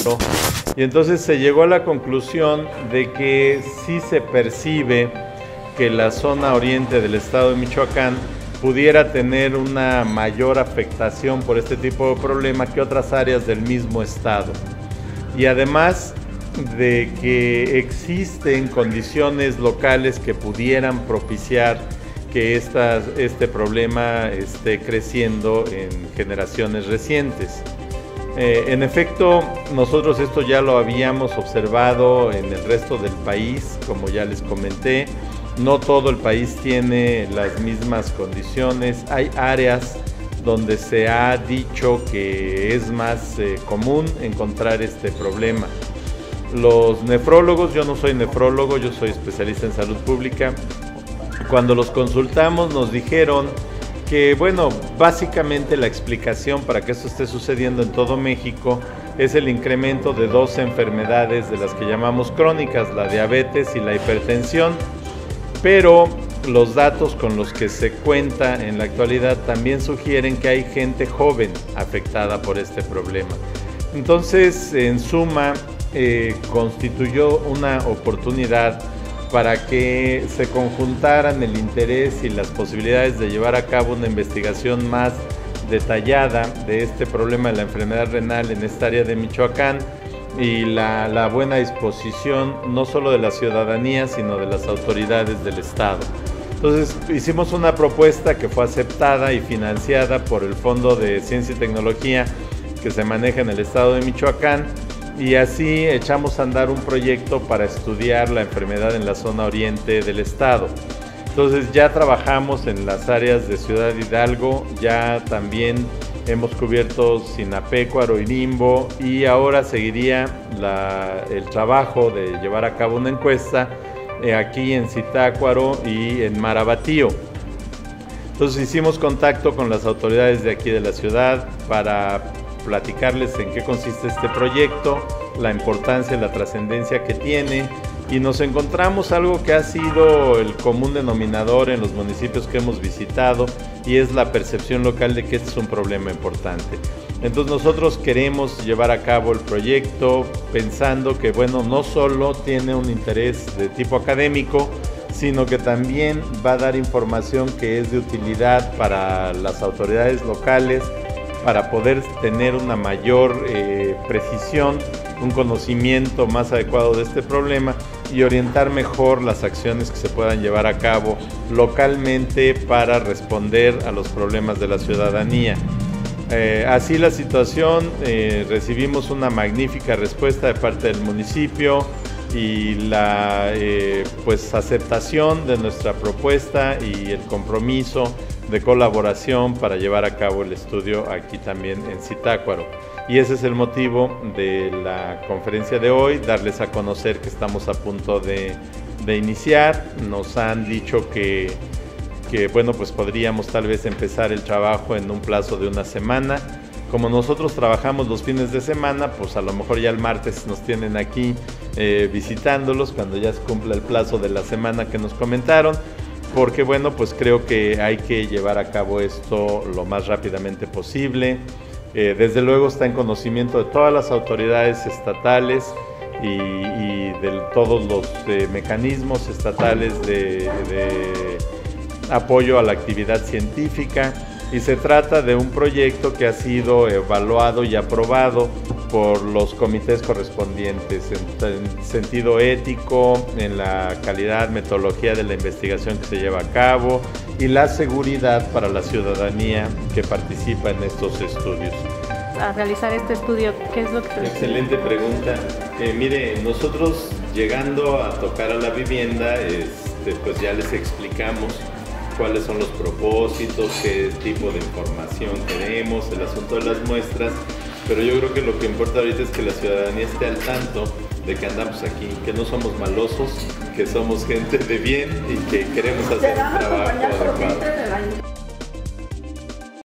México, y entonces se llegó a la conclusión de que sí se percibe que la zona oriente del estado de Michoacán pudiera tener una mayor afectación por este tipo de problema que otras áreas del mismo estado. Y además de que existen condiciones locales que pudieran propiciar que este problema esté creciendo en generaciones recientes. En efecto, nosotros esto ya lo habíamos observado en el resto del país, como ya les comenté. No todo el país tiene las mismas condiciones. Hay áreas donde se ha dicho que es más común encontrar este problema. Los nefrólogos, yo no soy nefrólogo, yo soy especialista en salud pública. Cuando los consultamos nos dijeron que, bueno, básicamente la explicación para que esto esté sucediendo en todo México es el incremento de dos enfermedades de las que llamamos crónicas, la diabetes y la hipertensión, pero los datos con los que se cuenta en la actualidad también sugieren que hay gente joven afectada por este problema. Entonces, en suma, constituyó una oportunidad para que se conjuntaran el interés y las posibilidades de llevar a cabo una investigación más detallada de este problema de la enfermedad renal en esta área de Michoacán y la buena disposición no solo de la ciudadanía sino de las autoridades del estado. Entonces hicimos una propuesta que fue aceptada y financiada por el Fondo de Ciencia y Tecnología que se maneja en el estado de Michoacán, y así echamos a andar un proyecto para estudiar la enfermedad en la zona oriente del estado. Entonces ya trabajamos en las áreas de Ciudad Hidalgo, ya también hemos cubierto Sinapecuaro y Nimbo, y ahora seguiría el trabajo de llevar a cabo una encuesta aquí en Zitácuaro y en Marabatío. Entonces hicimos contacto con las autoridades de aquí de la ciudad para platicarles en qué consiste este proyecto, la importancia y la trascendencia que tiene, y nos encontramos algo que ha sido el común denominador en los municipios que hemos visitado, y es la percepción local de que este es un problema importante. Entonces nosotros queremos llevar a cabo el proyecto pensando que, bueno, no solo tiene un interés de tipo académico, sino que también va a dar información que es de utilidad para las autoridades locales, para poder tener una mayor precisión, un conocimiento más adecuado de este problema y orientar mejor las acciones que se puedan llevar a cabo localmente para responder a los problemas de la ciudadanía. Así la situación, recibimos una magnífica respuesta de parte del municipio y la pues aceptación de nuestra propuesta y el compromiso de colaboración para llevar a cabo el estudio aquí también en Zitácuaro. Y ese es el motivo de la conferencia de hoy, darles a conocer que estamos a punto de iniciar. Nos han dicho que bueno, pues podríamos tal vez empezar el trabajo en un plazo de una semana. Como nosotros trabajamos los fines de semana, pues a lo mejor ya el martes nos tienen aquí visitándolos cuando ya se cumpla el plazo de la semana que nos comentaron, porque bueno, pues creo que hay que llevar a cabo esto lo más rápidamente posible. Desde luego está en conocimiento de todas las autoridades estatales y de todos los mecanismos estatales de apoyo a la actividad científica, y se trata de un proyecto que ha sido evaluado y aprobado por los comités correspondientes en sentido ético, en la calidad, metodología de la investigación que se lleva a cabo y la seguridad para la ciudadanía que participa en estos estudios. A realizar este estudio, ¿qué es lo que... Excelente pregunta. Mire, nosotros llegando a tocar a la vivienda, pues ya les explicamos cuáles son los propósitos, qué tipo de información queremos, el asunto de las muestras, pero yo creo que lo que importa ahorita es que la ciudadanía esté al tanto de que andamos aquí, que no somos malosos, que somos gente de bien y que queremos hacer un trabajo adecuado.